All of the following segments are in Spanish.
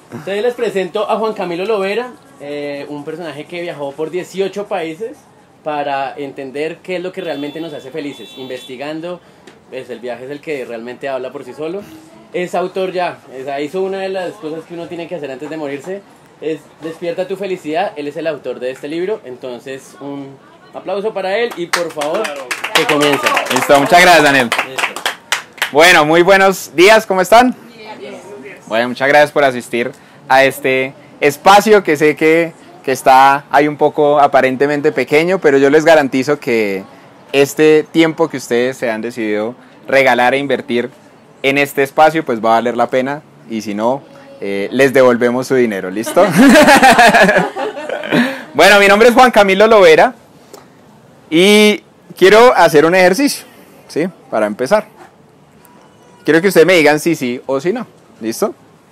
Entonces les presento a Juan Camilo Lovera, un personaje que viajó por 18 países para entender qué es lo que realmente nos hace felices. Investigando, pues el viaje es el que realmente habla por sí solo. Es autor ya, hizo una de las cosas que uno tiene que hacer antes de morirse, es Despierta tu felicidad. Él es el autor de este libro, entonces un aplauso para él y por favor, que comience. Listo, muchas gracias, Daniel. Listo. Bueno, muy buenos días, ¿cómo están? Bueno, muchas gracias por asistir a este espacio que sé que está ahí un poco aparentemente pequeño, pero yo les garantizo que este tiempo que ustedes se han decidido regalar e invertir en este espacio, pues va a valer la pena, y si no, les devolvemos su dinero, ¿listo? Bueno, mi nombre es Juan Camilo Lovera y quiero hacer un ejercicio, ¿sí? Para empezar. Quiero que ustedes me digan si sí o si no, ¿listo?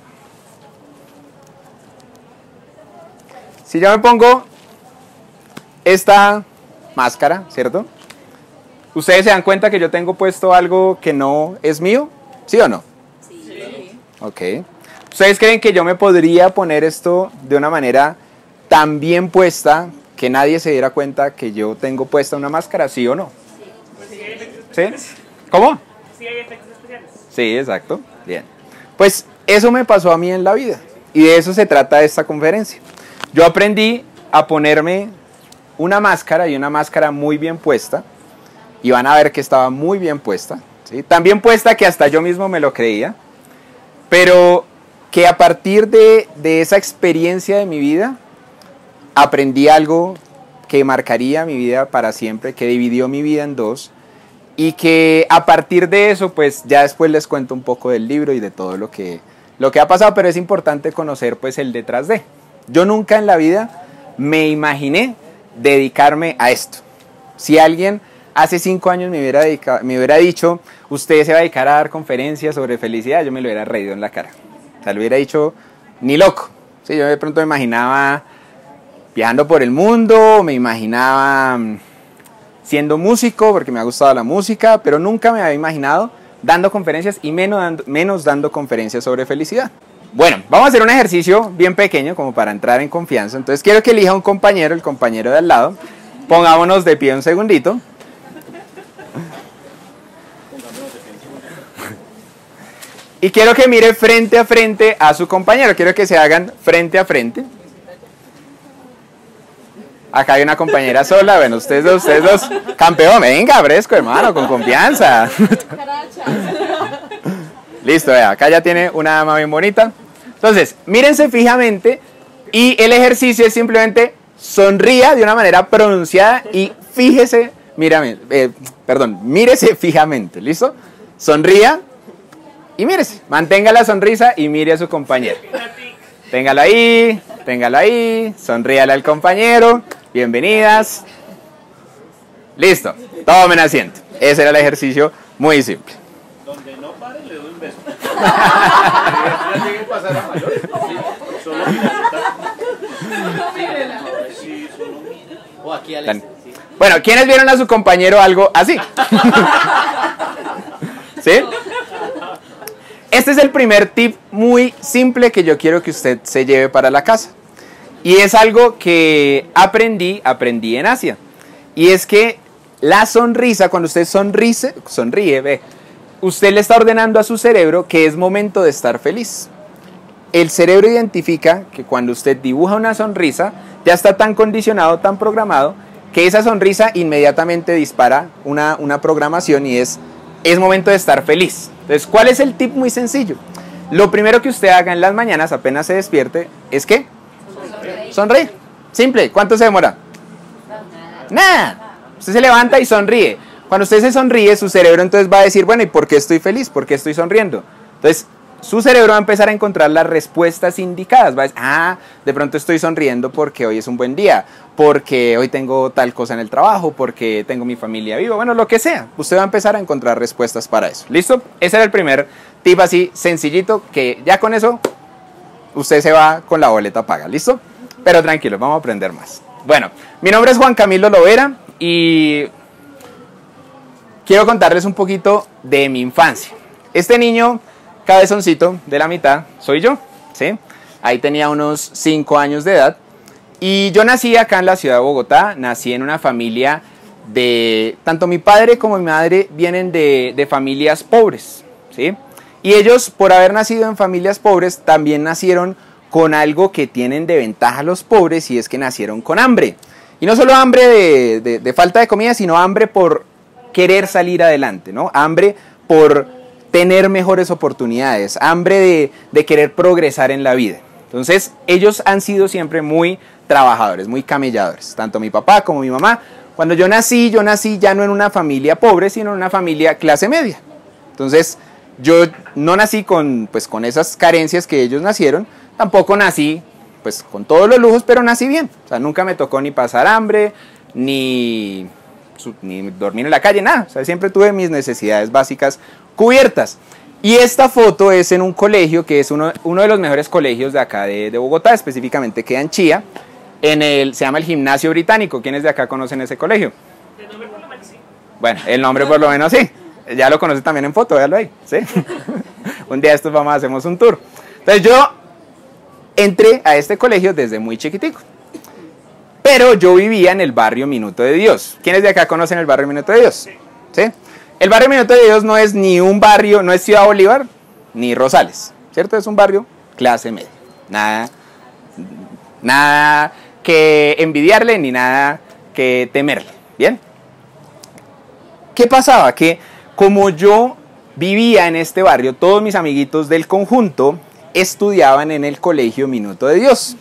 Si yo me pongo esta máscara, ¿cierto? ¿Ustedes se dan cuenta que yo tengo puesto algo que no es mío? ¿Sí o no? Sí. Ok. ¿Ustedes creen que yo me podría poner esto de una manera tan bien puesta que nadie se diera cuenta que yo tengo puesta una máscara? ¿Sí o no? Sí. ¿Sí? ¿Cómo? Sí, hay efectos especiales. Sí, exacto. Bien. Pues eso me pasó a mí en la vida. Y de eso se trata esta conferencia. Yo aprendí a ponerme una máscara, y una máscara muy bien puesta. Y van a ver que estaba muy bien puesta, ¿sí? Tan bien puesta que hasta yo mismo me lo creía. Pero que a partir de esa experiencia de mi vida, aprendí algo que marcaría mi vida para siempre, que dividió mi vida en dos. Y que a partir de eso, pues ya después les cuento un poco del libro y de todo lo que ha pasado, pero es importante conocer pues el detrás de. Yo nunca en la vida me imaginé dedicarme a esto. Si alguien hace 5 años me hubiera dicho, usted se va a dedicar a dar conferencias sobre felicidad, yo me lo hubiera reído en la cara. O sea, le hubiera dicho, ni loco. Sí, yo de pronto me imaginaba viajando por el mundo, me imaginaba siendo músico, porque me ha gustado la música, pero nunca me había imaginado dando conferencias y menos dando conferencias sobre felicidad. Bueno, vamos a hacer un ejercicio bien pequeño como para entrar en confianza. Entonces quiero que elija un compañero, el compañero de al lado. Pongámonos de pie un segundito. Y quiero que mire frente a frente a su compañero. Quiero que se hagan frente a frente. Acá hay una compañera sola, bueno, ustedes dos, campeón, venga, fresco, hermano, con confianza. Listo, vea, acá ya tiene una dama bien bonita. Entonces, mírense fijamente y el ejercicio es simplemente sonría de una manera pronunciada y fíjese, mírese fijamente, ¿listo? Sonría y mírese, mantenga la sonrisa y mire a su compañero. Téngalo ahí, sonríale al compañero. Bienvenidas. Listo, tomen asiento. Ese era el ejercicio, muy simple. Donde no pare, le doy un beso. Ya llegué a pasar a mayores. Solo mira. Sí, solo mira. O aquí al este. Bueno, ¿quiénes vieron a su compañero algo así? ¿Sí? Este es el primer tip muy simple que yo quiero que usted se lleve para la casa. Y es algo que aprendí en Asia. Y es que la sonrisa, cuando usted sonríe, ve, usted le está ordenando a su cerebro que es momento de estar feliz. El cerebro identifica que cuando usted dibuja una sonrisa, ya está tan condicionado, tan programado, que esa sonrisa inmediatamente dispara una programación y es momento de estar feliz. Entonces, ¿cuál es el tip muy sencillo? Lo primero que usted haga en las mañanas, apenas se despierte, es que sonríe. Simple. ¿Cuánto se demora? Nada. Usted se levanta y sonríe. Cuando usted se sonríe, su cerebro entonces va a decir, bueno, ¿y por qué estoy feliz? ¿Por qué estoy sonriendo? Entonces, su cerebro va a empezar a encontrar las respuestas indicadas. Va a decir, de pronto estoy sonriendo porque hoy es un buen día, porque hoy tengo tal cosa en el trabajo, porque tengo mi familia viva, bueno, lo que sea. Usted va a empezar a encontrar respuestas para eso. ¿Listo? Ese era el primer tip así sencillito, que ya con eso usted se va con la boleta paga. ¿Listo? Pero tranquilo, vamos a aprender más. Bueno, mi nombre es Juan Camilo Lovera y quiero contarles un poquito de mi infancia. Este niño cabezoncito de la mitad soy yo, ¿sí? ahí tenía unos 5 años de edad. Y yo nací acá en la ciudad de Bogotá, nací en una familia de, tanto mi padre como mi madre vienen de familias pobres, ¿sí? Y ellos, por haber nacido en familias pobres, también nacieron con algo que tienen de ventaja los pobres, y es que nacieron con hambre. Y no solo hambre de falta de comida, sino hambre por querer salir adelante, ¿no? Hambre por tener mejores oportunidades, hambre de querer progresar en la vida. Entonces, ellos han sido siempre muy trabajadores, muy camelladores, tanto mi papá como mi mamá. Cuando yo nací ya no en una familia pobre, sino en una familia clase media. Entonces, yo no nací con esas carencias que ellos nacieron, tampoco nací pues con todos los lujos, pero nací bien. O sea, nunca me tocó ni pasar hambre, ni dormir en la calle, nada. O sea, siempre tuve mis necesidades básicas cubiertas. Y esta foto es en un colegio que es uno de los mejores colegios de acá de Bogotá, específicamente queda en Chía, se llama el Gimnasio Británico. ¿Quiénes de acá conocen ese colegio? El nombre por lo menos sí. Bueno, el nombre por lo menos sí. Ya lo conoce también en foto, véalo ahí, ¿sí? Un día estos hacemos un tour. Entonces yo entré a este colegio desde muy chiquitico. Pero yo vivía en el barrio Minuto de Dios. ¿Quiénes de acá conocen el barrio Minuto de Dios? ¿Sí? El barrio Minuto de Dios no es ni un barrio, no es Ciudad Bolívar, ni Rosales, ¿cierto? Es un barrio clase media. Nada que envidiarle, ni nada que temerle, ¿bien? ¿Qué pasaba? Que como yo vivía en este barrio, todos mis amiguitos del conjunto estudiaban en el colegio Minuto de Dios.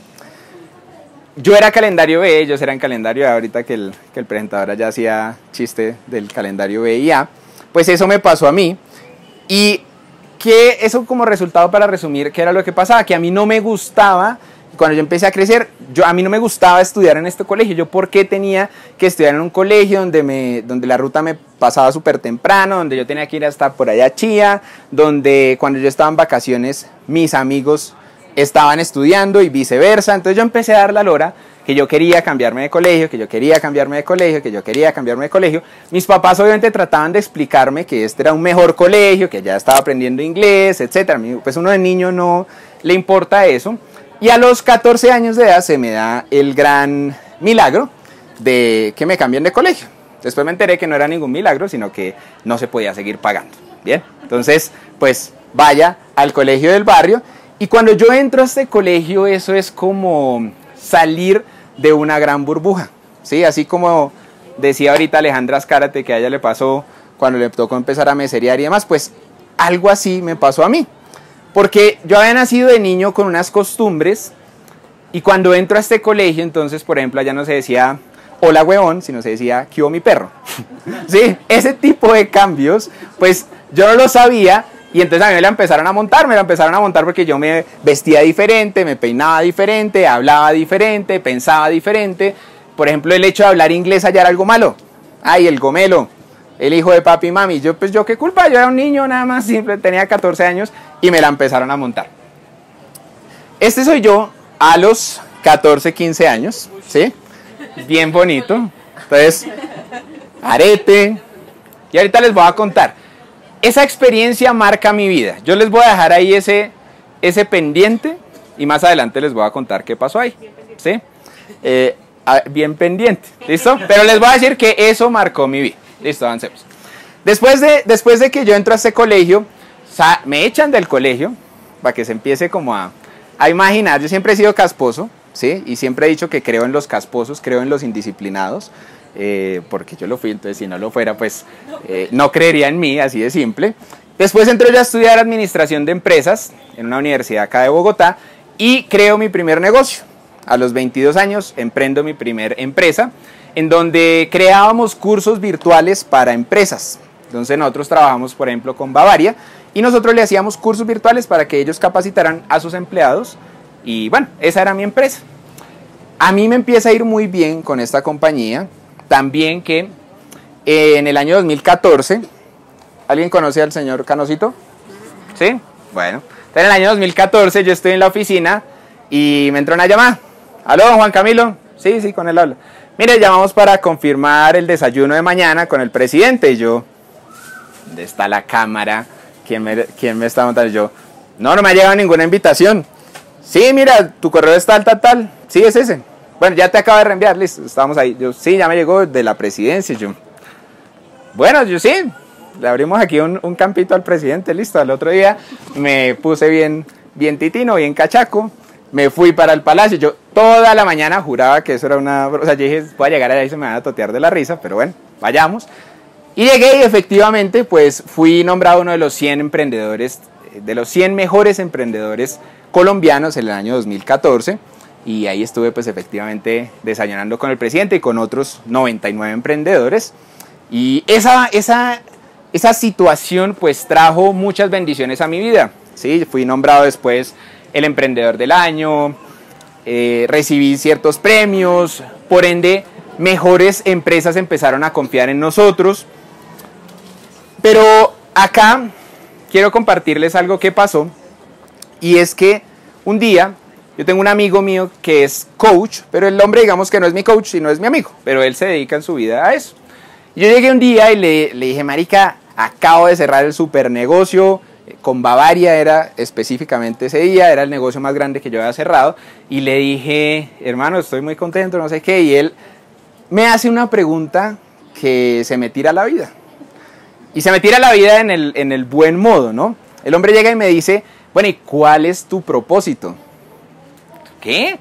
Yo era calendario B, ellos eran calendario A, ahorita que el presentador ya hacía chiste del calendario B y A, pues eso me pasó a mí. Y que eso como resultado, para resumir, ¿qué era lo que pasaba? Que a mí no me gustaba, cuando yo empecé a crecer, a mí no me gustaba estudiar en este colegio. Yo, ¿por qué tenía que estudiar en un colegio donde la ruta me pasaba súper temprano, donde yo tenía que ir hasta por allá a Chía, donde cuando yo estaba en vacaciones mis amigos estaban estudiando y viceversa? Entonces yo empecé a dar la lora que yo quería cambiarme de colegio, que yo quería cambiarme de colegio, que yo quería cambiarme de colegio. Mis papás obviamente trataban de explicarme que este era un mejor colegio, que ya estaba aprendiendo inglés, etc. Pues uno de niño no le importa eso. Y a los 14 años de edad se me da el gran milagro de que me cambien de colegio. Después me enteré que no era ningún milagro, sino que no se podía seguir pagando. Bien, entonces pues vaya al colegio del barrio. Y cuando yo entro a este colegio, eso es como salir de una gran burbuja, ¿sí? Así como decía ahorita Alejandra Azcárate que a ella le pasó cuando le tocó empezar a meserear y demás, pues algo así me pasó a mí. Porque yo había nacido de niño con unas costumbres, y cuando entro a este colegio, entonces, por ejemplo, allá no se decía hola huevón, sino se decía ¿qué hubo mi perro? ¿Sí? Ese tipo de cambios, pues yo no lo sabía. Y entonces a mí me la empezaron a montar porque yo me vestía diferente, me peinaba diferente, hablaba diferente, pensaba diferente. Por ejemplo, el hecho de hablar inglés allá era algo malo. Ay, el gomelo, el hijo de papi y mami. Yo qué culpa, yo era un niño nada más, simple, tenía 14 años y me la empezaron a montar. Este soy yo a los 14, 15 años, ¿sí? Bien bonito. Entonces, arete. Y ahorita les voy a contar. Esa experiencia marca mi vida. Yo les voy a dejar ahí ese pendiente y más adelante les voy a contar qué pasó ahí. ¿Sí? Bien pendiente. ¿Listo? Pero les voy a decir que eso marcó mi vida. Listo, avancemos. Después de que yo entro a este colegio, me echan del colegio para que se empiece como a imaginar. Yo siempre he sido casposo, ¿sí? Y siempre he dicho que creo en los casposos, creo en los indisciplinados. Porque yo lo fui, entonces si no lo fuera, pues no creería en mí, así de simple. Después entré yo a estudiar administración de empresas en una universidad acá de Bogotá y creo mi primer negocio. A los 22 años emprendo mi primer empresa, en donde creábamos cursos virtuales para empresas. Entonces nosotros trabajamos, por ejemplo, con Bavaria, y nosotros le hacíamos cursos virtuales para que ellos capacitaran a sus empleados, y bueno, esa era mi empresa. A mí me empieza a ir muy bien con esta compañía. También que en el año 2014, ¿alguien conoce al señor Canosito? ¿Sí? Bueno, entonces en el año 2014 yo estoy en la oficina y me entró una llamada. ¿Aló, Juan Camilo? Sí, con él habla. Mire, llamamos para confirmar el desayuno de mañana con el presidente. Y yo, ¿dónde está la cámara? ¿Quién me está montando? Yo, no me ha llegado ninguna invitación. Sí, mira, tu correo es tal. Sí, es ese. Bueno, ya te acabo de reenviar, listo, estábamos ahí. Yo, sí, ya me llegó de la presidencia. Yo, bueno, yo sí, le abrimos aquí un campito al presidente, listo. Al otro día me puse bien titino, bien cachaco. Me fui para el palacio. Yo toda la mañana juraba que eso era una... O sea, yo dije, voy a llegar allá y se me van a totear de la risa, pero bueno, vayamos. Y llegué y efectivamente, pues fui nombrado uno de los 100 emprendedores, de los 100 mejores emprendedores colombianos en el año 2014. Y ahí estuve, pues efectivamente, desayunando con el presidente y con otros 99 emprendedores. Y esa situación, pues trajo muchas bendiciones a mi vida. Sí, fui nombrado después el emprendedor del año, recibí ciertos premios, por ende mejores empresas empezaron a confiar en nosotros. Pero acá quiero compartirles algo que pasó, y es que un día yo tengo un amigo mío que es coach, pero el hombre digamos que no es mi coach sino es mi amigo, pero él se dedica en su vida a eso. Yo llegué un día y le dije, marica, acabo de cerrar el super negocio, con Bavaria era específicamente ese día, era el negocio más grande que yo había cerrado, y le dije, hermano, estoy muy contento, no sé qué, y él me hace una pregunta que se me tira a la vida, y se me tira a la vida en el buen modo, ¿no? El hombre llega y me dice, bueno, ¿y cuál es tu propósito? ¿Qué?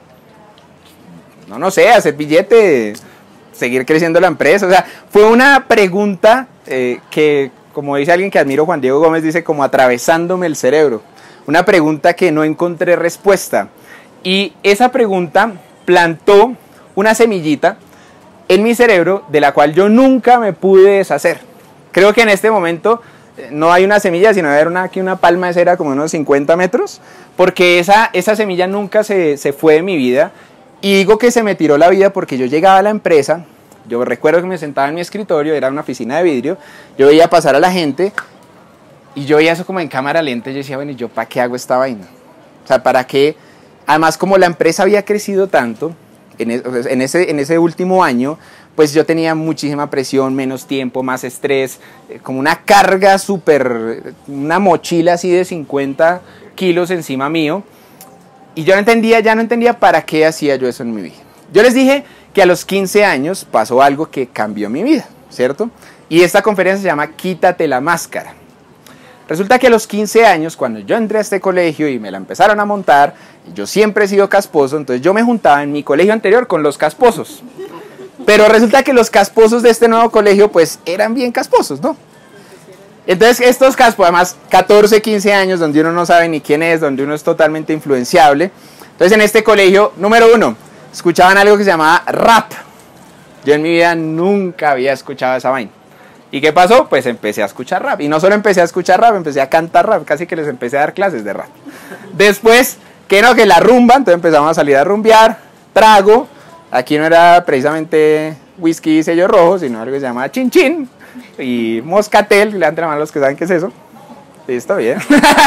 No sé, hacer billete, seguir creciendo la empresa, o sea, fue una pregunta que... Como dice alguien que admiro, Juan Diego Gómez, dice como atravesándome el cerebro. Una pregunta que no encontré respuesta. Y esa pregunta plantó una semillita en mi cerebro de la cual yo nunca me pude deshacer. Creo que en este momento no hay una semilla, sino hay aquí una palma de cera como unos 50 metros. Porque esa semilla nunca se fue de mi vida. Y digo que se me tiró la vida porque yo llegaba a la empresa. Yo recuerdo que me sentaba en mi escritorio, era una oficina de vidrio, yo veía pasar a la gente y yo veía eso como en cámara lenta y yo decía, bueno, ¿y yo para qué hago esta vaina? O sea, ¿para qué? Además, como la empresa había crecido tanto, en ese último año, pues yo tenía muchísima presión, menos tiempo, más estrés, como una carga súper, una mochila así de 50 kilos encima mío, y yo ya no entendía para qué hacía yo eso en mi vida. Yo les dije que a los 15 años pasó algo que cambió mi vida, ¿cierto? Y esta conferencia se llama Quítate la máscara. Resulta que a los 15 años, cuando yo entré a este colegio y me la empezaron a montar, yo siempre he sido casposo, entonces yo me juntaba en mi colegio anterior con los casposos. Pero resulta que los casposos de este nuevo colegio, pues, eran bien casposos, ¿no? Entonces estos caspos, además, 14, 15 años, donde uno no sabe ni quién es, donde uno es totalmente influenciable. Entonces en este colegio, número 1, escuchaban algo que se llamaba rap. Yo en mi vida nunca había escuchado esa vaina. ¿Y qué pasó? Pues empecé a escuchar rap. Y no solo empecé a escuchar rap, empecé a cantar rap. Casi que les empecé a dar clases de rap. Después, que la rumba. Entonces empezamos a salir a rumbear. Trago. Aquí no era precisamente whisky y sello rojo, sino algo que se llama chin chin. Y moscatel. Levanten la mano los que saben qué es eso. Listo, bien.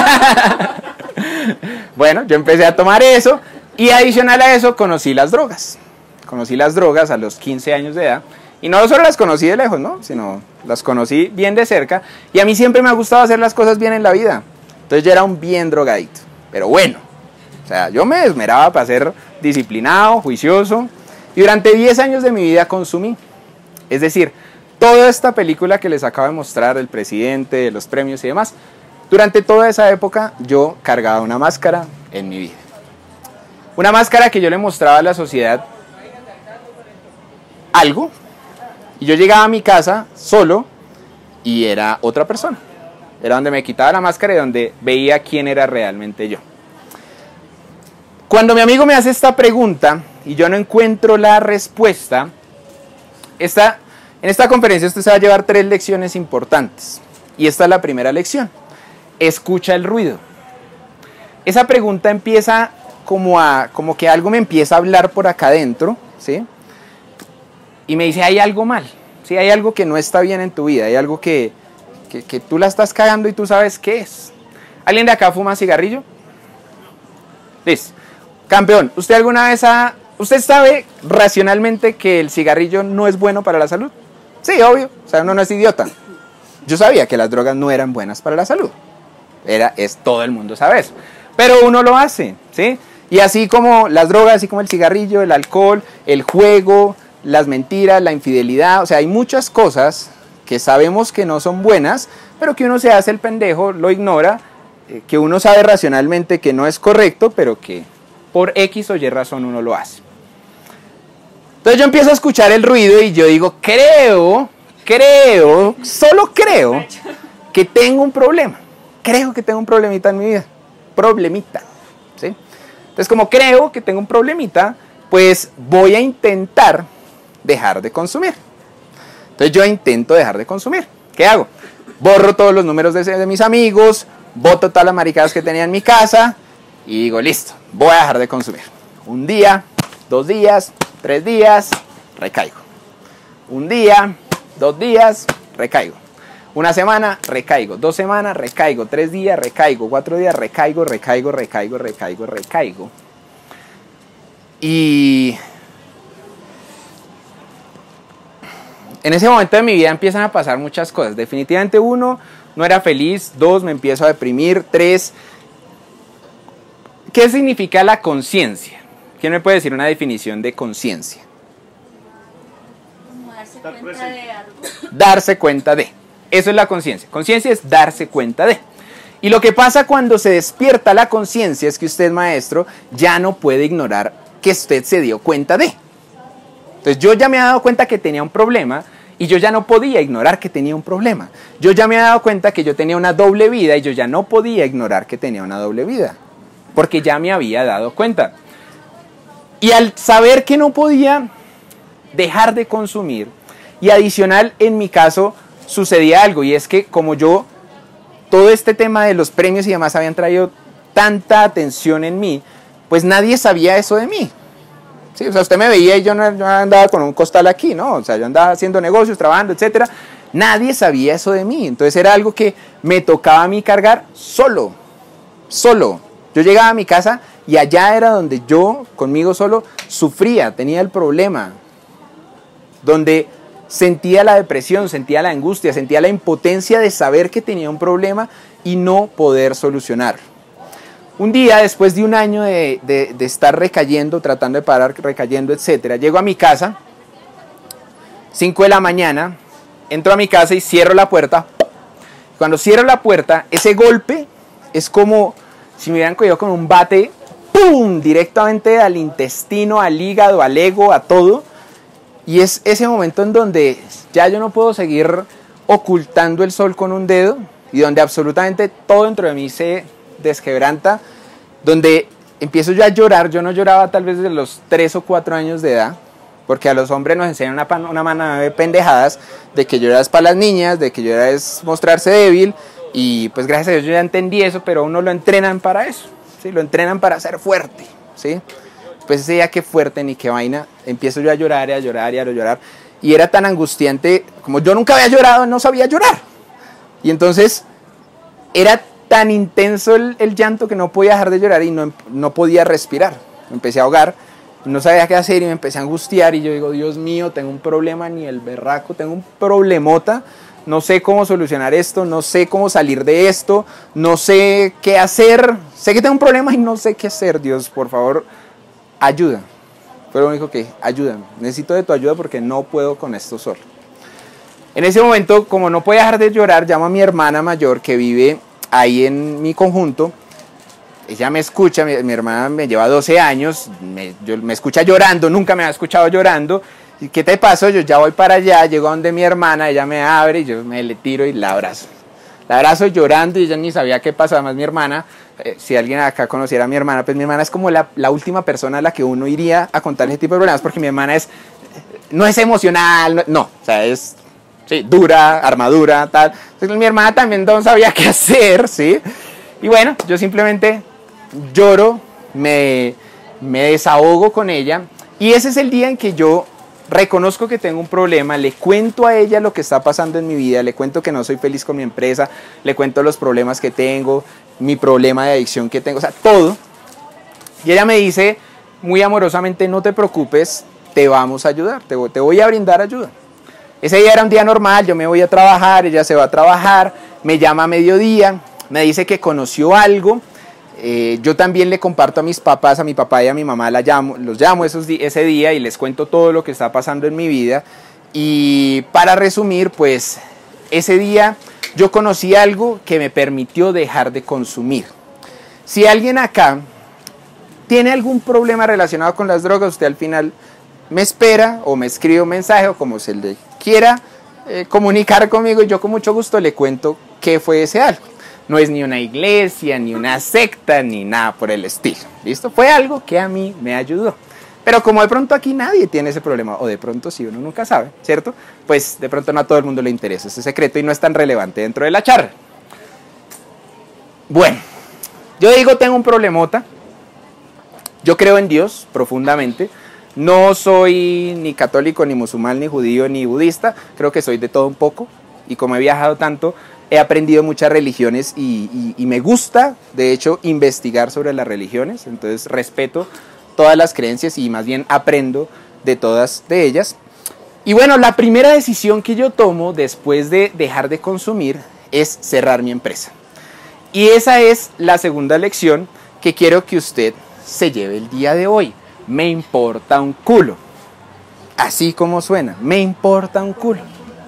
Bueno, yo empecé a tomar eso. Y adicional a eso, conocí las drogas. Conocí las drogas a los 15 años de edad. Y no solo las conocí de lejos, ¿no? Sino las conocí bien de cerca. Y a mí siempre me ha gustado hacer las cosas bien en la vida. Entonces yo era un bien drogadito. Pero bueno. O sea, yo me esmeraba para ser disciplinado, juicioso. Y durante 10 años de mi vida consumí. Es decir, toda esta película que les acabo de mostrar, del presidente, de los premios y demás, durante toda esa época yo cargaba una máscara en mi vida. Una máscara que yo le mostraba a la sociedad algo, y yo llegaba a mi casa solo y era otra persona. Era donde me quitaba la máscara y donde veía quién era realmente yo. Cuando mi amigo me hace esta pregunta y yo no encuentro la respuesta, en esta conferencia usted se va a llevar 3 lecciones importantes. Y esta es la primera lección. Escucha el ruido. Esa pregunta empieza como que algo me empieza a hablar por acá adentro, ¿sí? Y me dice, hay algo mal, ¿sí? Hay algo que no está bien en tu vida, hay algo que tú la estás cagando y tú sabes qué es. ¿Alguien de acá fuma cigarrillo? Listo. Campeón, ¿usted alguna vez usted sabe racionalmente que el cigarrillo no es bueno para la salud? Sí, obvio, o sea, uno no es idiota. Yo sabía que las drogas no eran buenas para la salud. Todo el mundo sabe eso. Pero uno lo hace, ¿sí? Y así como las drogas, así como el cigarrillo, el alcohol, el juego, las mentiras, la infidelidad, o sea, hay muchas cosas que sabemos que no son buenas, pero que uno se hace el pendejo, lo ignora, que uno sabe racionalmente que no es correcto, pero que por X o Y razón uno lo hace. Entonces yo empiezo a escuchar el ruido y yo digo, solo creo que tengo un problema. Creo que tengo un problemita en mi vida. Problemita, ¿sí? Entonces como creo que tengo un problemita, pues voy a intentar dejar de consumir. Entonces yo intento dejar de consumir. ¿Qué hago? Borro todos los números de mis amigos, boto todas las maricadas que tenía en mi casa y digo, listo, voy a dejar de consumir. Un día, 2 días, 3 días, recaigo. Un día, 2 días, recaigo. Una semana, recaigo. 2 semanas, recaigo. 3 días, recaigo. 4 días, recaigo. Y en ese momento de mi vida empiezan a pasar muchas cosas. Definitivamente 1, no era feliz. 2, me empiezo a deprimir. 3, ¿qué significa la conciencia? ¿Quién me puede decir una definición de conciencia? Como darse cuenta de algo. Darse cuenta de. Eso es la conciencia. Conciencia es darse cuenta de. Y lo que pasa cuando se despierta la conciencia es que usted, maestro, ya no puede ignorar que usted se dio cuenta de. Entonces yo ya me he dado cuenta que tenía un problema y yo ya no podía ignorar que tenía un problema. Yo ya me he dado cuenta que yo tenía una doble vida y yo ya no podía ignorar que tenía una doble vida. Porque ya me había dado cuenta. Y al saber que no podía dejar de consumir, y adicional en mi caso sucedía algo, y es que como yo, todo este tema de los premios y demás habían traído tanta atención en mí, pues nadie sabía eso de mí. Sí, o sea, usted me veía y yo no andaba con un costal aquí, ¿no? O sea, yo andaba haciendo negocios, trabajando, etcétera. Nadie sabía eso de mí, entonces era algo que me tocaba a mí cargar solo. Yo llegaba a mi casa y allá era donde yo, conmigo solo, sufría, tenía el problema. Donde sentía la depresión, sentía la angustia, sentía la impotencia de saber que tenía un problema y no poder solucionar. Un día, después de un año de estar recayendo, tratando de parar, recayendo, etcétera, llego a mi casa, 5 de la mañana, entro a mi casa y cierro la puerta. Cuando cierro la puerta, ese golpe es como si me hubieran cogido con un bate, ¡pum!, directamente al intestino, al hígado, al ego, a todo. Y es ese momento en donde ya yo no puedo seguir ocultando el sol con un dedo y donde absolutamente todo dentro de mí se desquebranta, donde empiezo yo a llorar. Yo no lloraba tal vez desde los 3 o 4 años de edad, porque a los hombres nos enseñan una manada de pendejadas, de que llorar es para las niñas, de que llorar es mostrarse débil, y pues gracias a Dios yo ya entendí eso, pero a uno lo entrenan para eso, ¿sí? Lo entrenan para ser fuerte, ¿sí? Pues ese día, qué fuerte ni qué vaina, empiezo yo a llorar, y era tan angustiante, como yo nunca había llorado, no sabía llorar, y entonces era tan intenso el llanto que no podía dejar de llorar y no podía respirar, me empecé a ahogar, no sabía qué hacer y me empecé a angustiar, y yo digo, Dios mío, tengo un problema, ni el berraco, tengo un problemota, no sé cómo solucionar esto, no sé cómo salir de esto, no sé qué hacer, sé que tengo un problema y no sé qué hacer. Dios, por favor, ayuda. Fue lo único que, ayúdame, necesito de tu ayuda porque no puedo con esto solo. En ese momento, como no podía dejar de llorar, llamo a mi hermana mayor que vive ahí en mi conjunto. Ella me escucha, mi hermana me lleva 12 años, me escucha llorando, nunca me ha escuchado llorando. ¿Y qué te pasó? Yo ya voy para allá, llego a donde mi hermana, ella me abre y yo me le tiro y la abrazo. La abrazo llorando y ella ni sabía qué pasó. Además mi hermana, si alguien acá conociera a mi hermana, pues mi hermana es como la última persona a la que uno iría a contar ese tipo de problemas, porque mi hermana no es emocional, no, o sea, es sí, dura, armadura, tal. Entonces mi hermana también no sabía qué hacer, ¿sí? Y bueno, yo simplemente lloro, me desahogo con ella, y ese es el día en que yo reconozco que tengo un problema, le cuento a ella lo que está pasando en mi vida, le cuento que no soy feliz con mi empresa, le cuento los problemas que tengo, mi problema de adicción que tengo, o sea, todo. Y ella me dice muy amorosamente, no te preocupes, te vamos a ayudar, te voy a brindar ayuda. Ese día era un día normal, yo me voy a trabajar, ella se va a trabajar, me llama a mediodía, me dice que conoció algo Yo también le comparto a mis papás, a mi papá y a mi mamá, los llamo ese día y les cuento todo lo que está pasando en mi vida. Y para resumir, pues ese día yo conocí algo que me permitió dejar de consumir. Si alguien acá tiene algún problema relacionado con las drogas, usted al final me espera o me escribe un mensaje o como se le quiera comunicar conmigo y yo con mucho gusto le cuento qué fue ese algo. No es ni una iglesia, ni una secta, ni nada por el estilo. ¿Listo? Fue algo que a mí me ayudó. Pero como de pronto aquí nadie tiene ese problema, o de pronto sí, uno nunca sabe, ¿cierto? Pues de pronto no a todo el mundo le interesa ese secreto y no es tan relevante dentro de la charla. Bueno, yo digo, tengo un problemota. Yo creo en Dios profundamente. No soy ni católico, ni musulmán, ni judío, ni budista. Creo que soy de todo un poco. Y como he viajado tanto, he aprendido muchas religiones y me gusta, de hecho, investigar sobre las religiones. Entonces respeto todas las creencias y más bien aprendo de todas de ellas. Y bueno, la primera decisión que yo tomo después de dejar de consumir es cerrar mi empresa. Y esa es la segunda lección que quiero que usted se lleve el día de hoy. Me importa un culo. Así como suena, me importa un culo.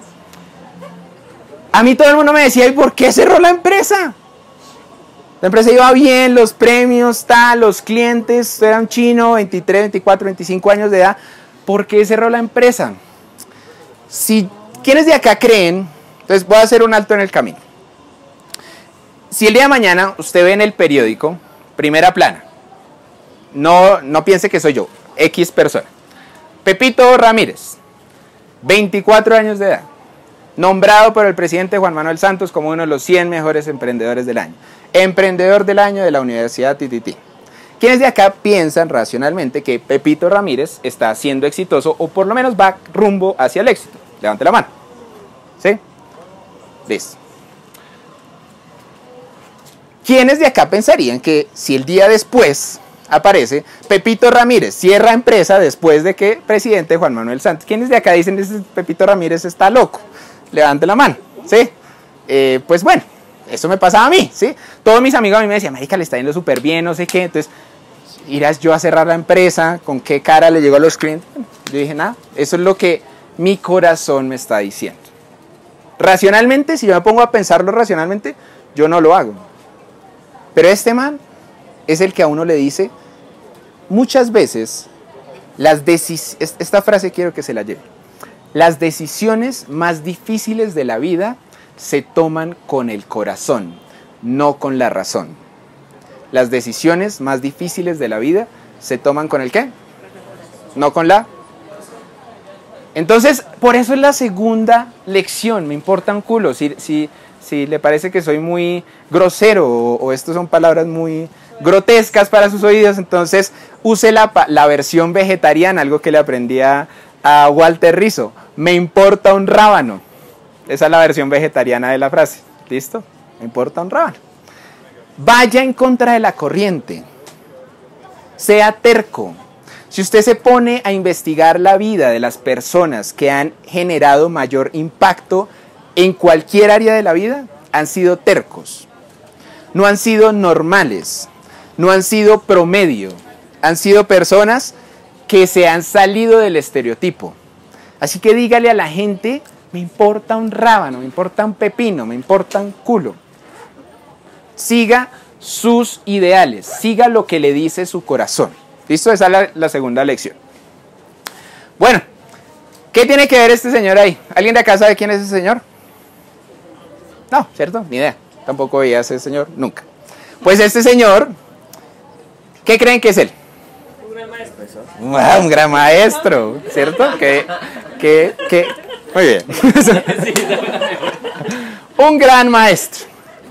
A mí todo el mundo me decía, ¿y por qué cerró la empresa? La empresa iba bien, los premios, los clientes, era un chino, 23, 24, 25 años de edad. ¿Por qué cerró la empresa? Si quienes de acá creen, entonces voy a hacer un alto en el camino. Si el día de mañana usted ve en el periódico, primera plana, no piense que soy yo, X persona. Pepito Ramírez, 24 años de edad, nombrado por el presidente Juan Manuel Santos como uno de los 100 mejores emprendedores del año. Emprendedor del año de la Universidad Tititi. ¿Quiénes de acá piensan racionalmente que Pepito Ramírez está siendo exitoso o por lo menos va rumbo hacia el éxito? Levante la mano. ¿Sí? Listo. ¿Quiénes de acá pensarían que si el día después aparece Pepito Ramírez cierra empresa después de que presidente Juan Manuel Santos? ¿Quiénes de acá dicen que Pepito Ramírez está loco? Levante la mano. ¿Sí? Pues bueno. Eso me pasaba a mí, ¿sí? Todos mis amigos a mí me decían, marica, le está yendo súper bien, no sé qué. Entonces, irás yo a cerrar la empresa, ¿con qué cara le llegó a los clientes? Yo dije, nada, eso es lo que mi corazón me está diciendo. Racionalmente, si yo me pongo a pensarlo racionalmente, yo no lo hago. Pero este man es el que a uno le dice, muchas veces, esta frase quiero que se la lleve. Las decisiones más difíciles de la vida se toman con el corazón, no con la razón. Las decisiones más difíciles de la vida se toman con el ¿qué? No con la... Entonces, por eso es la segunda lección, me importa un culo. Si le parece que soy muy grosero o estas son palabras muy grotescas para sus oídos, entonces use la versión vegetariana, algo que le aprendí a Walter Rizzo. Me importa un rábano. Esa es la versión vegetariana de la frase. ¿Listo? Me importa un rábano. Vaya en contra de la corriente. Sea terco. Si usted se pone a investigar la vida de las personas que han generado mayor impacto en cualquier área de la vida, han sido tercos. No han sido normales. No han sido promedio. Han sido personas que se han salido del estereotipo. Así que dígale a la gente... Me importa un rábano, me importa un pepino, me importa un culo. Siga sus ideales, siga lo que le dice su corazón. ¿Listo? Esa es la segunda lección. Bueno, ¿qué tiene que ver este señor ahí? ¿Alguien de acá sabe quién es ese señor? No, ¿cierto? Ni idea. Tampoco veía a ese señor nunca. Pues este señor, ¿qué creen que es él? Un gran maestro. Un gran maestro, ¿cierto? Muy bien. Un gran maestro.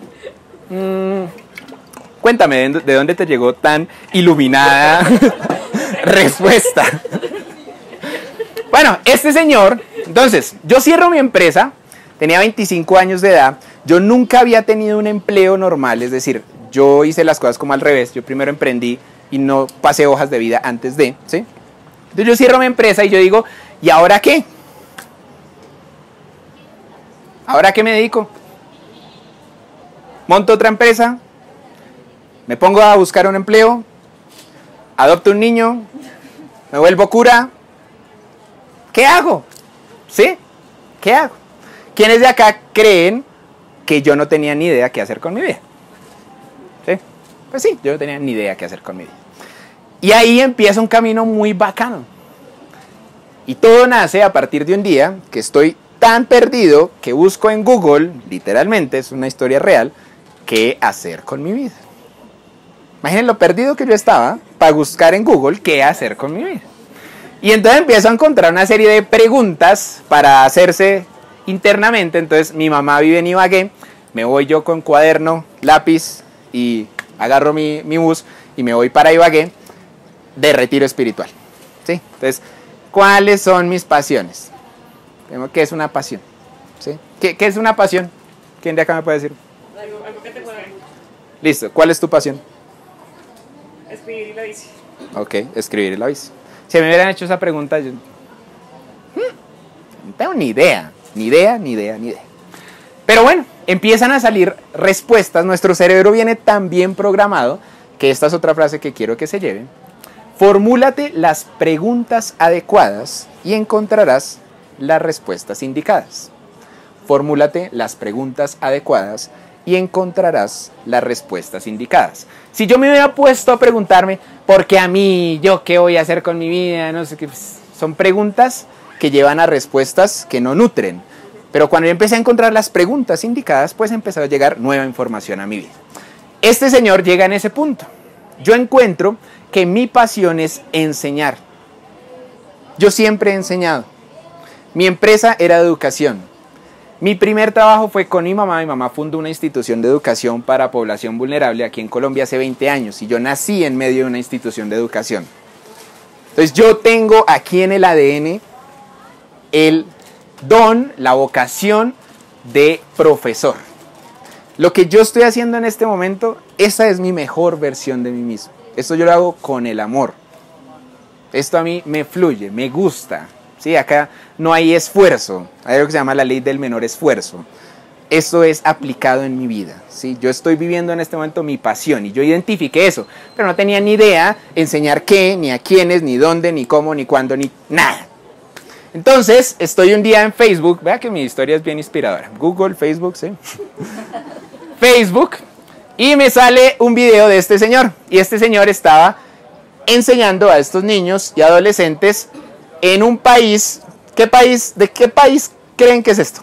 Cuéntame, ¿de dónde te llegó tan iluminada respuesta? Bueno, este señor, entonces, yo cierro mi empresa, tenía 25 años de edad, yo nunca había tenido un empleo normal, es decir, yo hice las cosas como al revés, yo primero emprendí y no pasé hojas de vida antes de, ¿sí? Entonces yo cierro mi empresa y yo digo, ¿y ahora qué? ¿Ahora qué me dedico? Monto otra empresa, Me pongo a buscar un empleo, adopto un niño, me vuelvo cura. ¿Qué hago? ¿Sí? ¿Qué hago? ¿Quiénes de acá creen que yo no tenía ni idea qué hacer con mi vida? ¿Sí? Pues sí, yo no tenía ni idea qué hacer con mi vida. Y ahí empieza un camino muy bacano. Y todo nace a partir de un día que estoy tan perdido que busco en Google, literalmente, es una historia real, qué hacer con mi vida. Imaginen lo perdido que yo estaba para buscar en Google qué hacer con mi vida. Y entonces empiezo a encontrar una serie de preguntas para hacerse internamente. Entonces mi mamá vive en Ibagué, me voy yo con cuaderno, lápiz y agarro mi bus y me voy para Ibagué de retiro espiritual. ¿Sí? Entonces, ¿cuáles son mis pasiones? ¿Qué es una pasión? ¿Sí? ¿Qué es una pasión? ¿Quién de acá me puede decir? Algo que te mueve. Listo, ¿cuál es tu pasión? Escribir y la bici. Ok, escribir y la bici. Si me hubieran hecho esa pregunta, yo no tengo ni idea. Pero bueno, empiezan a salir respuestas. Nuestro cerebro viene tan bien programado que esta es otra frase que quiero que se lleven. Formúlate las preguntas adecuadas y encontrarás las respuestas indicadas. Formúlate las preguntas adecuadas y encontrarás las respuestas indicadas. Si yo me hubiera puesto a preguntarme, ¿por qué a mí? ¿Yo qué voy a hacer con mi vida? No sé qué. Son preguntas que llevan a respuestas que no nutren. Pero cuando yo empecé a encontrar las preguntas indicadas, pues empezó a llegar nueva información a mi vida. Este señor llega en ese punto. Yo encuentro que mi pasión es enseñar. Yo siempre he enseñado. Mi empresa era de educación. Mi primer trabajo fue con mi mamá. Mi mamá fundó una institución de educación para población vulnerable aquí en Colombia hace 20 años. Y yo nací en medio de una institución de educación. Entonces yo tengo aquí en el ADN el don, la vocación de profesor. Lo que yo estoy haciendo en este momento, esa es mi mejor versión de mí mismo. Esto yo lo hago con el amor. Esto a mí me fluye, me gusta. ¿Sí? Acá no hay esfuerzo. Hay algo que se llama la ley del menor esfuerzo. Esto es aplicado en mi vida. ¿Sí? Yo estoy viviendo en este momento mi pasión y yo identifiqué eso. Pero no tenía ni idea enseñar qué, ni a quiénes, ni dónde, ni cómo, ni cuándo, ni nada. Entonces, estoy un día en Facebook. Vea que mi historia es bien inspiradora. Google, Facebook, ¿sí? Facebook. Y me sale un video de este señor. Y este señor estaba enseñando a estos niños y adolescentes en un país. ¿Qué país? ¿De qué país creen que es esto?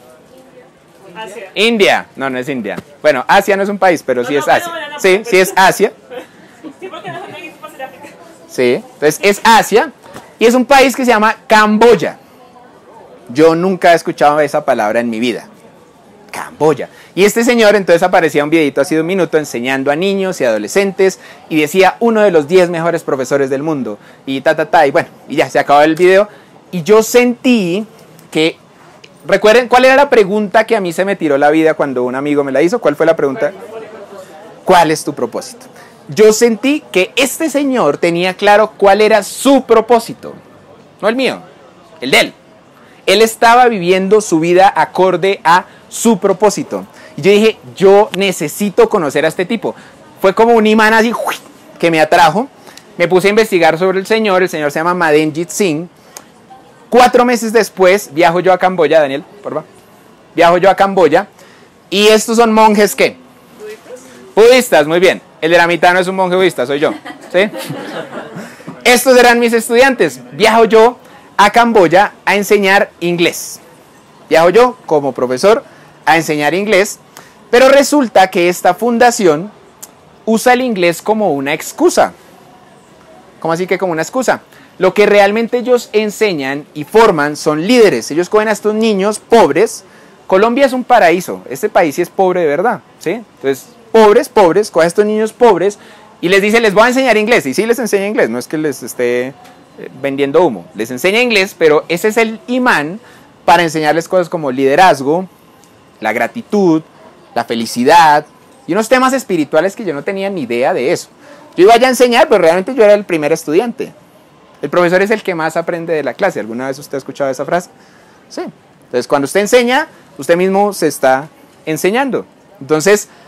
Asia. India. No, no es India. Bueno, Asia no es un país, pero sí No, es no, Asia. no, Sí, sí es Asia. Sí, porque no son de para ser África. Sí, entonces es Asia. Y es un país que se llama Camboya. Yo nunca he escuchado esa palabra en mi vida. Camboya. Y este señor entonces aparecía un videito así de 1 minuto enseñando a niños y adolescentes y decía uno de los 10 mejores profesores del mundo y y bueno, y ya se acabó el video y yo sentí que, recuerden, ¿cuál era la pregunta que a mí se me tiró la vida cuando un amigo me la hizo? ¿Cuál fue la pregunta? ¿Cuál es tu propósito? Yo sentí que este señor tenía claro cuál era su propósito, no el mío, el de él. Él estaba viviendo su vida acorde a su propósito. Y yo dije, yo necesito conocer a este tipo. Fue como un imán así que me atrajo. Me puse a investigar sobre el señor se llama Madenjit Singh. 4 meses después viajo yo a Camboya, Daniel, por favor. Viajo yo a Camboya. Y estos son monjes, ¿qué? Budistas, muy bien. El eramitano es un monje budista, soy yo. ¿Sí? Estos eran mis estudiantes. Viajo yo a Camboya a enseñar inglés. Viajo yo como profesor a enseñar inglés, pero resulta que esta fundación usa el inglés como una excusa. ¿Cómo así que como una excusa? Lo que realmente ellos enseñan y forman son líderes. Ellos cogen a estos niños pobres. Colombia es un paraíso. Este país sí es pobre de verdad, ¿sí? Entonces, pobres, cogen a estos niños pobres y les dice, les voy a enseñar inglés. Y sí les enseña inglés, no es que les esté vendiendo humo. Les enseña inglés, pero ese es el imán para enseñarles cosas como liderazgo, la gratitud, la felicidad y unos temas espirituales que yo no tenía ni idea de eso. Yo iba allá a enseñar, pero realmente yo era el primer estudiante. El profesor es el que más aprende de la clase. ¿Alguna vez usted ha escuchado esa frase? Sí. Entonces, cuando usted enseña, usted mismo se está enseñando. Entonces,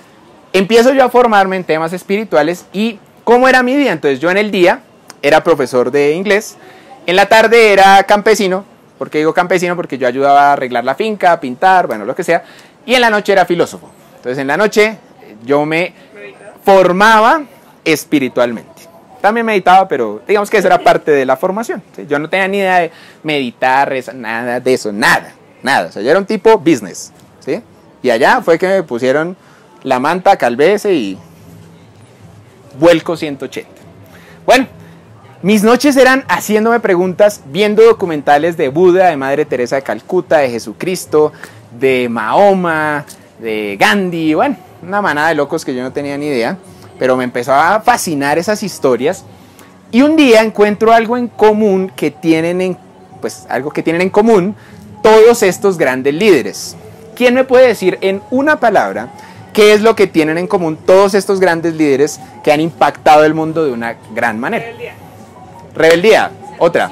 empiezo yo a formarme en temas espirituales y ¿cómo era mi día? Entonces yo en el día era profesor de inglés, en la tarde era campesino. ¿Por qué digo campesino? Porque yo ayudaba a arreglar la finca, a pintar, bueno, lo que sea. Y en la noche era filósofo. Entonces en la noche yo me formaba espiritualmente. También meditaba, pero digamos que eso era parte de la formación, ¿sí? Yo no tenía ni idea de meditar, rezar, nada de eso, nada. O sea, yo era un tipo business, ¿sí? Y allá fue que me pusieron la manta, calvese y vuelco 180. Bueno. Mis noches eran haciéndome preguntas, viendo documentales de Buda, de Madre Teresa de Calcuta, de Jesucristo, de Mahoma, de Gandhi, bueno, una manada de locos que yo no tenía ni idea, pero me empezó a fascinar esas historias y un día encuentro algo en común que tienen en común todos estos grandes líderes. ¿Quién me puede decir en una palabra qué es lo que tienen en común todos estos grandes líderes que han impactado el mundo de una gran manera? Rebeldía. Otra.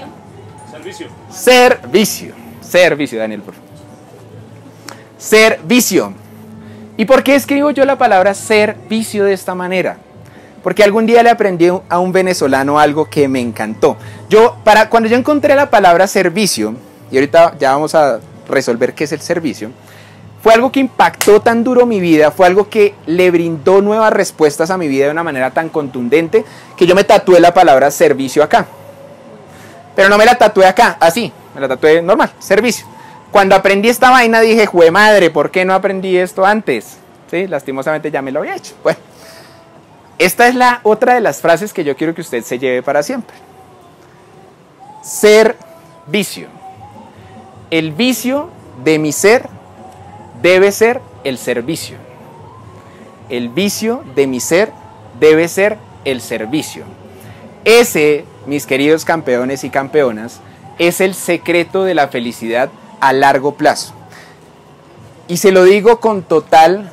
Servicio, Daniel, por favor. Servicio. ¿Y por qué escribo yo la palabra servicio de esta manera? Porque algún día le aprendí a un venezolano algo que me encantó. Cuando yo encontré la palabra servicio, y ahorita ya vamos a resolver qué es el servicio, fue algo que impactó tan duro mi vida, fue algo que le brindó nuevas respuestas a mi vida de una manera tan contundente que yo me tatué la palabra servicio acá. Pero no me la tatué acá, así, me la tatué normal, servicio. Cuando aprendí esta vaina dije, jue madre, ¿por qué no aprendí esto antes? Sí, lastimosamente ya me lo había hecho. Bueno, esta es la otra de las frases que yo quiero que usted se lleve para siempre. Servicio. El vicio de mi ser debe ser el servicio. El vicio de mi ser debe ser el servicio. Ese, mis queridos campeones y campeonas, es el secreto de la felicidad a largo plazo. Y se lo digo con total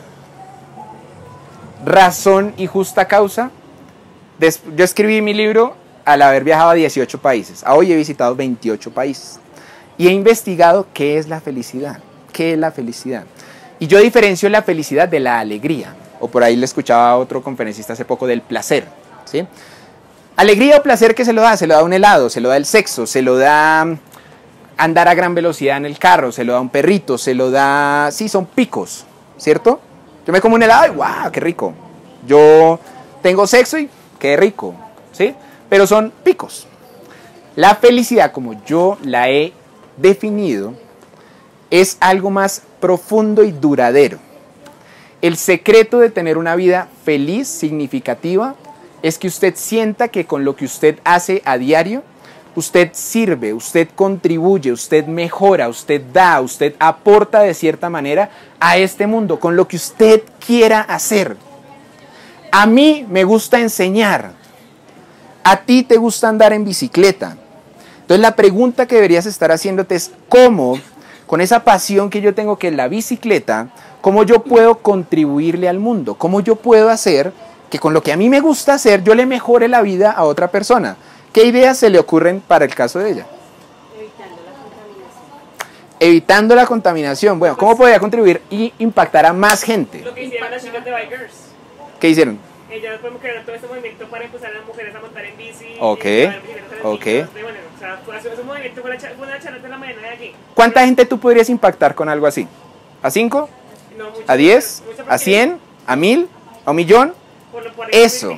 razón y justa causa. Yo escribí mi libro al haber viajado a 18 países. A hoy he visitado 28 países. Y he investigado qué es la felicidad. ¿Qué es la felicidad? Y yo diferencio la felicidad de la alegría. O por ahí le escuchaba a otro conferencista hace poco del placer, ¿sí? Alegría o placer, ¿qué se lo da? Se lo da un helado, se lo da el sexo, se lo da andar a gran velocidad en el carro, se lo da un perrito, se lo da... Sí, son picos, ¿cierto? Yo me como un helado y ¡guau! ¡Qué rico! Yo tengo sexo y ¡qué rico! ¿Sí? Pero son picos. La felicidad, como yo la he definido, es algo más profundo y duradero. El secreto de tener una vida feliz, significativa, es que usted sienta que con lo que usted hace a diario, usted sirve, usted contribuye, usted mejora, usted da, usted aporta de cierta manera a este mundo, con lo que usted quiera hacer. A mí me gusta enseñar, a ti te gusta andar en bicicleta. Entonces la pregunta que deberías estar haciéndote es cómo, con esa pasión que yo tengo que es la bicicleta, cómo yo puedo contribuirle al mundo, cómo yo puedo hacer que con lo que a mí me gusta hacer, yo le mejore la vida a otra persona. ¿Qué ideas se le ocurren para el caso de ella? Evitando la contaminación. Evitando la contaminación. Bueno, ¿cómo podría contribuir y impactar a más gente? Lo que hicieron las chicas de Bikers. ¿Qué hicieron? Ellas podemos crear todo este movimiento para impulsar a las mujeres a montar en bici. Ok, ok. Bueno, o sea, fue un movimiento, fue una charla de la mañana de aquí. ¿Cuánta gente tú podrías impactar con algo así? ¿A 5? No, mucho, ¿A 10? mucho, ¿A 100? ¿A 1000? ¿A 1.000.000? por Eso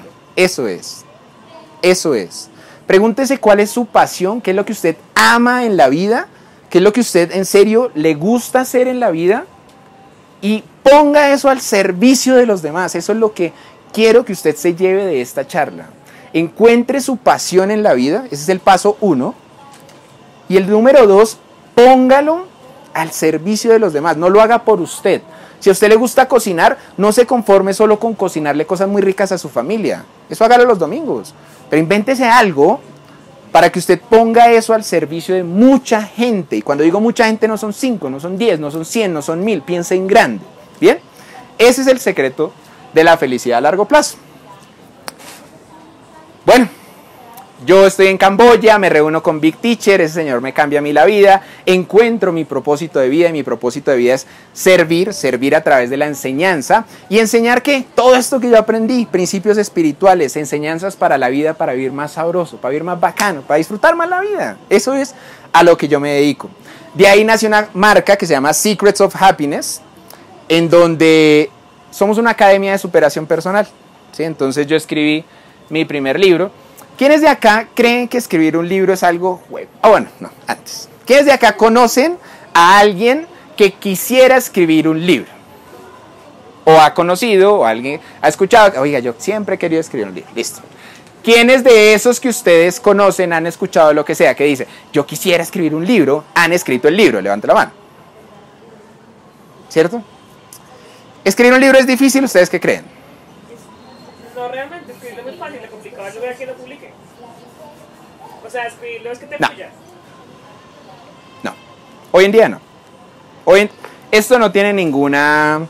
es. Pregúntese cuál es su pasión, qué es lo que usted ama en la vida, qué es lo que usted en serio le gusta hacer en la vida y ponga eso al servicio de los demás. Eso es lo que quiero que usted se lleve de esta charla. Encuentre su pasión en la vida, ese es el paso 1. Y el número 2, póngalo al servicio de los demás, no lo haga por usted. Si a usted le gusta cocinar, no se conforme solo con cocinarle cosas muy ricas a su familia. Eso hágalo los domingos. Pero invéntese algo para que usted ponga eso al servicio de mucha gente. Y cuando digo mucha gente no son 5, no son 10, no son 100, no son 1000. Piense en grande. ¿Bien? Ese es el secreto de la felicidad a largo plazo. Bueno, Yo estoy en Camboya, me reúno con Big Teacher, ese señor me cambia a mí la vida, encuentro mi propósito de vida y mi propósito de vida es servir a través de la enseñanza y enseñar que todo esto que yo aprendí, principios espirituales, enseñanzas para la vida, para vivir más sabroso, para vivir más bacano, para disfrutar más la vida. Eso es a lo que yo me dedico. De ahí nació una marca que se llama Secrets of Happiness, en donde somos una academia de superación personal, ¿sí? Entonces yo escribí mi primer libro. ¿Quiénes de acá creen que escribir un libro es algo bueno? Bueno, no, antes. ¿Quiénes de acá conocen a alguien que quisiera escribir un libro? O ha conocido, o alguien ha escuchado, oiga, yo siempre he querido escribir un libro. Listo. ¿Quiénes de esos que ustedes conocen han escuchado lo que sea, que dice, yo quisiera escribir un libro, han escrito el libro? Levante la mano. ¿Cierto? ¿Escribir un libro es difícil? ¿Ustedes qué creen? No, realmente, escribirlo es muy fácil, lo complicado es lograr que lo publique. O sea, escribirlo es que te No. fluya. No. Hoy en día no. Esto no tiene ninguna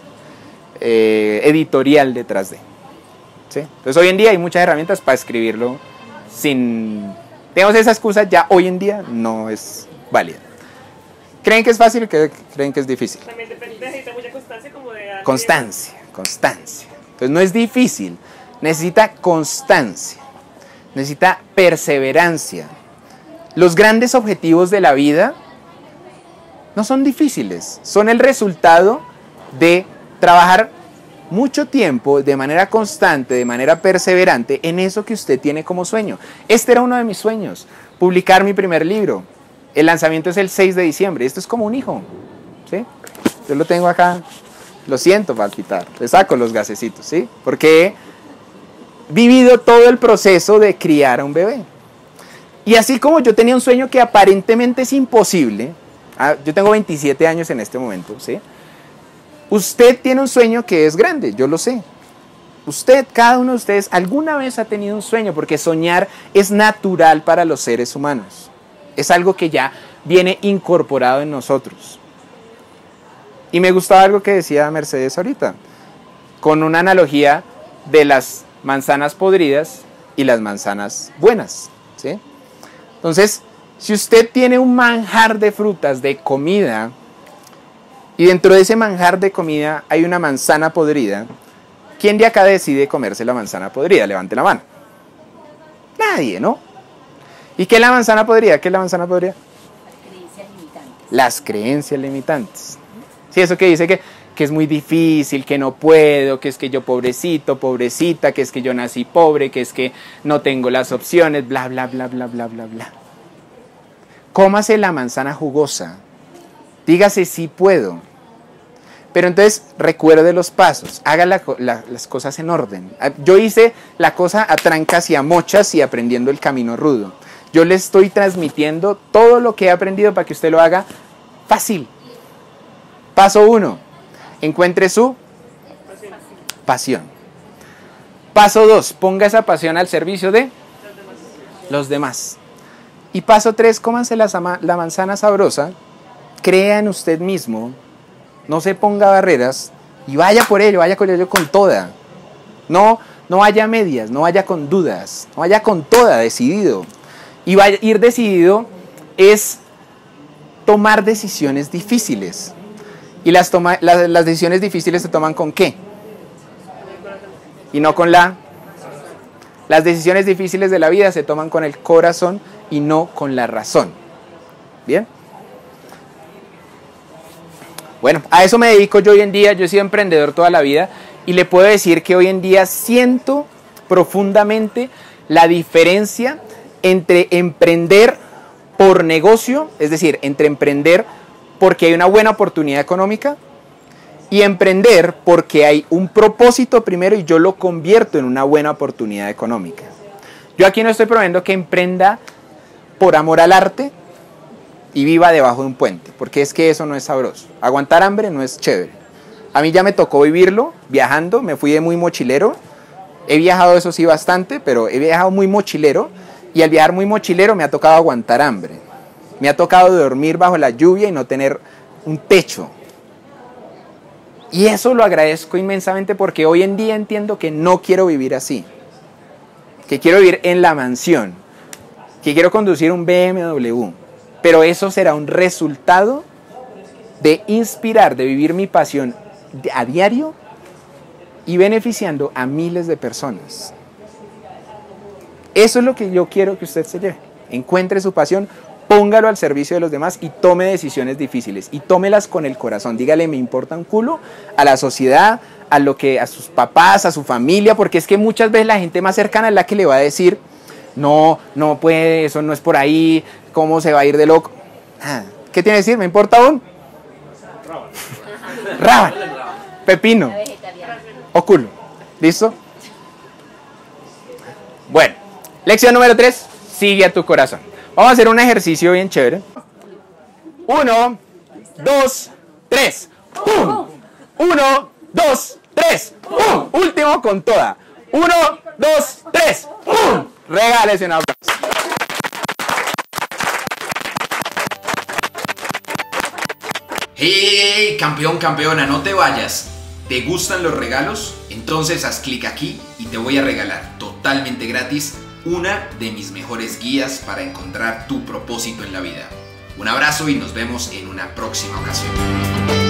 editorial detrás de. ¿Sí? Entonces hoy en día hay muchas herramientas para escribirlo sin... Tenemos esa excusa, ya hoy en día no es válida. ¿Creen que es fácil o creen que es difícil? También depende, necesita mucha constancia como de... Constancia. Entonces no es difícil, necesita constancia, necesita perseverancia. Los grandes objetivos de la vida no son difíciles, son el resultado de trabajar mucho tiempo de manera constante, de manera perseverante en eso que usted tiene como sueño. Este era uno de mis sueños, publicar mi primer libro. El lanzamiento es el 6 de diciembre, esto es como un hijo, ¿sí? Yo lo tengo acá, lo siento palpitar, le saco los gasecitos, ¿sí? Porque he vivido todo el proceso de criar a un bebé. Y así como yo tenía un sueño que aparentemente es imposible, yo tengo 27 años en este momento, ¿sí? Usted tiene un sueño que es grande, yo lo sé. Usted, cada uno de ustedes, alguna vez ha tenido un sueño, porque soñar es natural para los seres humanos. Es algo que ya viene incorporado en nosotros. Y me gustaba algo que decía Mercedes ahorita, con una analogía de las manzanas podridas y las manzanas buenas, ¿sí? Entonces, si usted tiene un manjar de frutas, de comida, y dentro de ese manjar de comida hay una manzana podrida, ¿quién de acá decide comerse la manzana podrida? Levante la mano. Nadie, ¿no? ¿Y qué es la manzana podrida? ¿Qué es la manzana podrida? Creencias limitantes. Las creencias limitantes. Sí, eso que dice que es muy difícil, que no puedo, que es que yo pobrecito, pobrecita, que es que yo nací pobre, que es que no tengo las opciones, bla, bla, bla, bla, bla, bla, bla. Cómase la manzana jugosa. Dígase sí puedo. Pero entonces recuerde los pasos, haga las cosas en orden. Yo hice la cosa a trancas y a mochas y aprendiendo el camino rudo. Yo le estoy transmitiendo todo lo que he aprendido para que usted lo haga fácil. Paso 1, encuentre su pasión. Paso 2, ponga esa pasión al servicio de los demás. Y paso 3, cómanse la manzana sabrosa, crea en usted mismo, no se ponga barreras y vaya por ello con toda. No vaya a medias, no vaya con dudas, no vaya con toda, decidido. Y ir decidido es tomar decisiones difíciles. Y las decisiones difíciles se toman ¿con qué? Y no con Las decisiones difíciles de la vida se toman con el corazón y no con la razón. ¿Bien? Bueno, a eso me dedico yo hoy en día. Yo he sido emprendedor toda la vida y le puedo decir que hoy en día siento profundamente la diferencia entre emprender por negocio, es decir, entre emprender porque hay una buena oportunidad económica y emprender porque hay un propósito primero y yo lo convierto en una buena oportunidad económica. Yo aquí no estoy promoviendo que emprenda por amor al arte y viva debajo de un puente, porque es que eso no es sabroso. Aguantar hambre no es chévere. A mí ya me tocó vivirlo viajando, me fui de muy mochilero. He viajado, eso sí, bastante, pero he viajado muy mochilero y al viajar muy mochilero me ha tocado aguantar hambre. Me ha tocado dormir bajo la lluvia y no tener un techo. Y eso lo agradezco inmensamente porque hoy en día entiendo que no quiero vivir así. Que quiero vivir en la mansión. que quiero conducir un BMW, pero eso será un resultado de inspirar, de vivir mi pasión a diario y beneficiando a miles de personas. Eso es lo que yo quiero que usted se lleve. Encuentre su pasión, póngalo al servicio de los demás y tome decisiones difíciles. Y tómelas con el corazón. Dígale, me importa un culo a la sociedad, a sus papás, a su familia, porque es que muchas veces la gente más cercana es la que le va a decir, no, no puede, eso no es por ahí, ¿cómo se va a ir de loco? ¿Qué tiene que decir? ¿Me importa un? Rábano, pepino La vegetariana. o culo. ¿Listo? Bueno, lección número 3, sigue a tu corazón. Vamos a hacer un ejercicio bien chévere. 1, 2, 3. 1, 2, 3. Último con toda. 1, 2, 3. Regálese un aplauso. ¡Hey, campeón, campeona! No te vayas. ¿Te gustan los regalos? Entonces haz clic aquí y te voy a regalar totalmente gratis una de mis mejores guías para encontrar tu propósito en la vida. Un abrazo y nos vemos en una próxima ocasión.